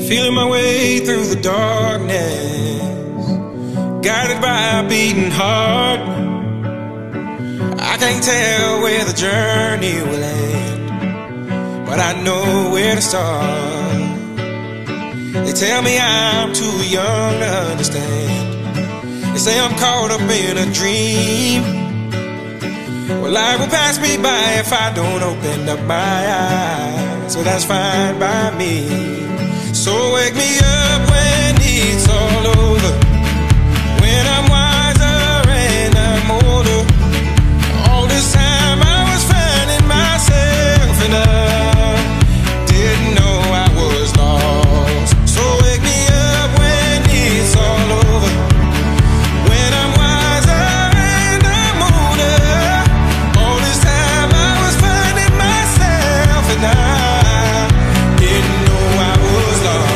Feeling my way through the darkness, guided by a beating heart. I can't tell where the journey will end, but I know where to start. They tell me I'm too young to understand. They say I'm caught up in a dream. Well, life will pass me by if I don't open up my eyes, so that's fine by me. So wake me up when it's all over, when I'm wiser and I'm older. All this time I was finding myself and I didn't know I was lost. So wake me up when it's all over, when I'm wiser and I'm older. All this time I was finding myself and I didn't know I was lost.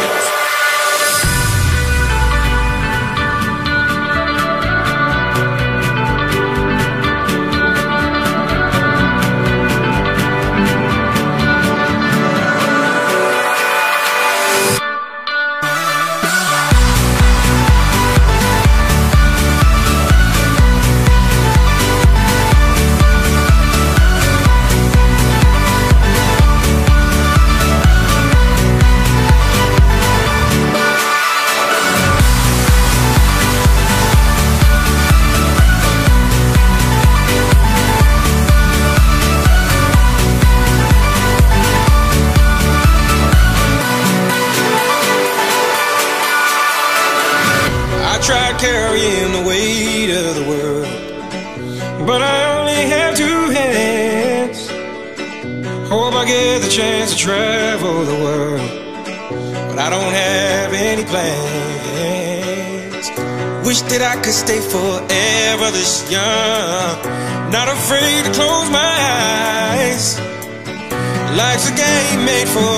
Tried carrying the weight of the world, but I only have two hands. Hope I get the chance to travel the world, but I don't have any plans. Wish that I could stay forever this young, not afraid to close my eyes. Life's a game made for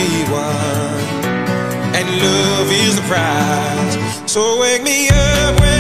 everyone, and love is the prize. So wake me up when